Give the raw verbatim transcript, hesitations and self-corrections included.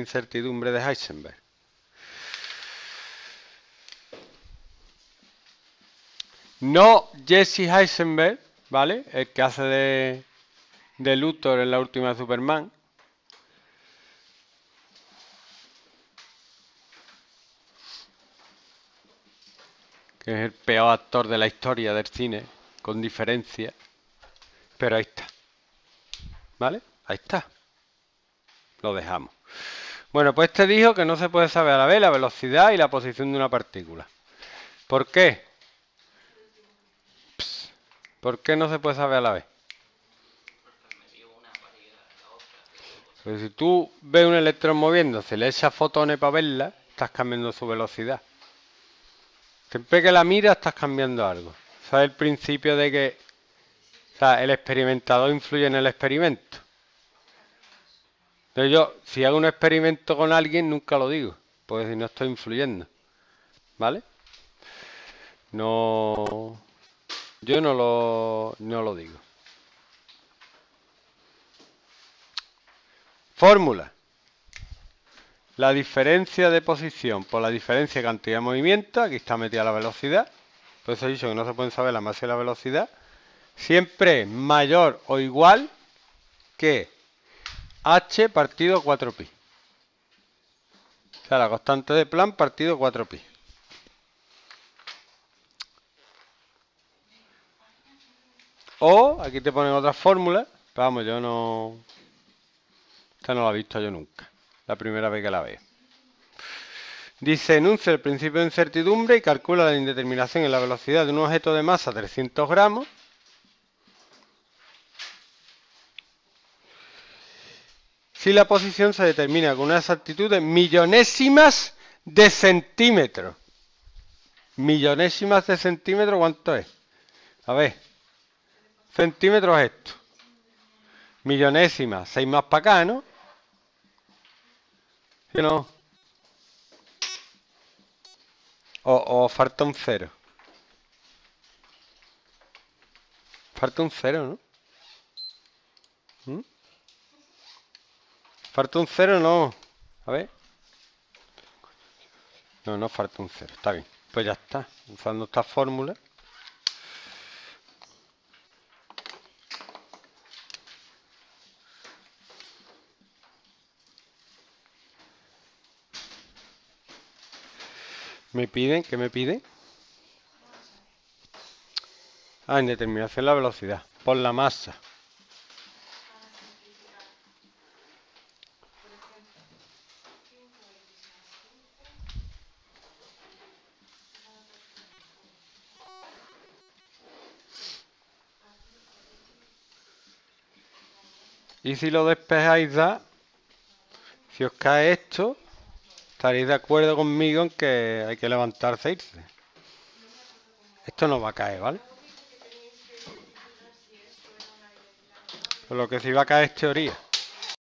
incertidumbre de Heisenberg. No Jesse Heisenberg, ¿vale? El que hace de, de Luthor en la última de Superman. Que es el peor actor de la historia del cine, con diferencia. Pero ahí está. ¿Vale? Ahí está. Lo dejamos. Bueno, pues este dijo que no se puede saber a la vez la velocidad y la posición de una partícula. ¿Por qué? Pss, ¿por qué no se puede saber a la vez? Porque si tú ves un electrón moviéndose, le echas fotones para verla, estás cambiando su velocidad. Siempre que la miras, estás cambiando algo. ¿Sabes el principio de que o sea, el experimentador influye en el experimento? Entonces yo, si hago un experimento con alguien, nunca lo digo, porque si no estoy influyendo. ¿Vale? No, yo no lo, no lo digo. Fórmula. La diferencia de posición por la diferencia de cantidad de movimiento, aquí está metida la velocidad, por eso he dicho que no se pueden saber la masa y la velocidad, siempre es mayor o igual que h partido cuatro pi. O sea, la constante de Planck partido cuatro pi. O, aquí te ponen otras fórmulas, pero vamos, yo no... Esta no la he visto yo nunca, la primera vez que la veo. Dice, enuncia el principio de incertidumbre y calcula la indeterminación en la velocidad de un objeto de masa trescientos gramos. Si la posición se determina con una exactitud de millonésimas de centímetro. Millonésimas de centímetro, ¿cuánto es? A ver, centímetros es esto. Millonésimas, seis más para acá, ¿no? ¿Sí o no? O, o falta un cero. Falta un cero, ¿no? ¿Mm? Falta un cero, no. A ver. No, no falta un cero. Está bien. Pues ya está. Usando esta fórmula. Me piden, ¿qué me piden? Ah, en determinación de la velocidad. Por la masa. Y si lo despejáis da, si os cae esto, estaréis de acuerdo conmigo en que hay que levantarse e irse. Esto no va a caer, ¿vale? Por lo que sí va a caer es teoría.